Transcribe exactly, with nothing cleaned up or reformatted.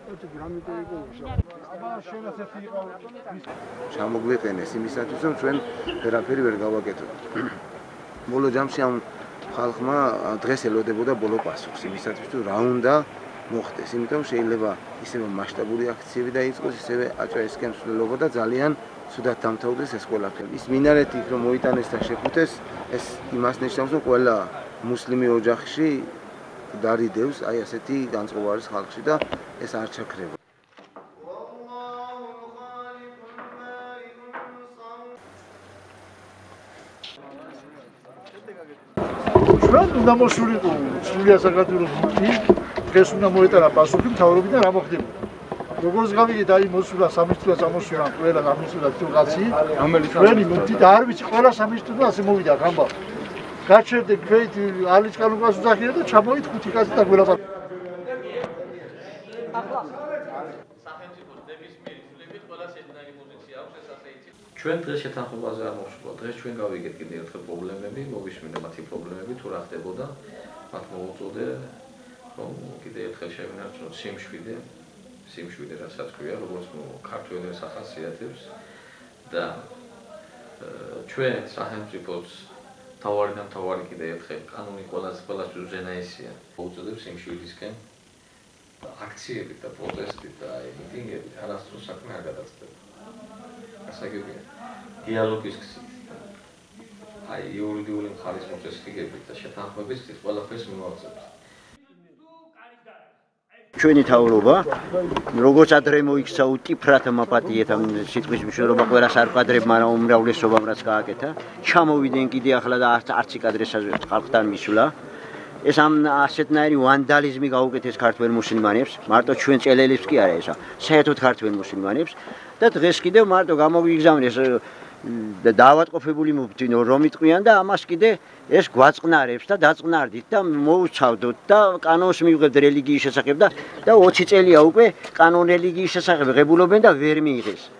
ჩამოგვიყენეს იმისათვის, რომ ჩვენ ვერაფერი ვერ გავაკეთოთ. ბოლო ჯამში ამ ხალხმა დღეს ელოდებოდა ბოლო პასუხს იმისათვის, რომ რა უნდა მოხდეს. იმიტომ შეიძლება ისევე მასშტაბური აქციები დაიწყოს, ისევე აჭარისკენ მსვლელობა და ძალიან ცუდად დამთავრდეს ეს ყველაფერი. ის მინარეთი რომ მოიტანეს და შეფუთეს, ეს იმას ნიშნავს, რომ ყველა მუსლიმი ოჯახში დარიდევს აი ასეთი განწყობა არის ხალხში და ეს არ ჩაქრება. ჩვენ უნდა მოსულიყო სრულიად საქართველოს მუხტი, დღეს უნდა მოეტანა პასუხი მთავრობიდან რა მოხდებოდა. როგორც გავიგეთ, აი მოსულა სამინისტროს წამოსულა ყველა სამინისტროს თუ კაცი, რომელიც ჩვენი მუხტი და არ ვიცი ყველა სამინისტროს ასე მოვიდა ამბავ. გაჩერდე ქვეთ ალისკანუკას უძახია და ჩამოით ხუთი კაცი და ყველა ჩვენ დღეს შეთანხმებაზე არ მოვშვა. დღეს ჩვენ გავიგეთ კიდე ერთხელ პრობლემები, მოვისმინე მათი პრობლემები თუ რა ხდებოდა. მათ მოუწოდე რომ კიდე ერთხელ შევინარჩუნოთ სიმშვიდე, სიმშვიდე რასაც ქვია, როგორც ქართველებს ახასიათებს და ჩვენ სახელმწიფოს თავარი და თავარი კიდე ერთხელ კანონი ყველაზე ყველაზე უზენაესია. მოუწოდებს სიმშვიდისკენ აქციები და პროტესტი და მიტინგები არასდროს საქმე არ გადაწყდება. ასაგებია დიალოგის გზით. აი იურიდიული მხარის მოწესრიგებით და შეთანხმების გზით ყველაფერს მივაღწევთ. ჩვენი თავრობა როგორც ადრე მოიქცა უტიფრათ მაპატიეთ ამ სიტყვის მნიშვნელობა ყველას არ ვკადრებ, მაგრამ უმრავლესობამ რაც გააკეთა, ჩამოვიდნენ კიდე ახლა და არც იკადრეს ხალხთან მისვლა. ეს ამ ასეთნაირი ვანდალიზმი გაუკეთეს ქართველ მუსლიმანებს, მარტო ჩვენ ჭელელებს კი არა ესა, საერთოდ ქართველ მუსლიმანებს და დღეს კიდევ მარტო გამოგიგზავნეს და დაავადყოფებული მოფთინო რომ იტყვიან და ამას კიდე ეს გვაწყნარებს და დაწყნარდით და მოუცავდოთ და კანონს მივიღებთ რელიგიის შესახებ და და ოცი წელია უკვე კანონ რელიგიის შესახებ ღებულობენ და ვერ მიიღეს.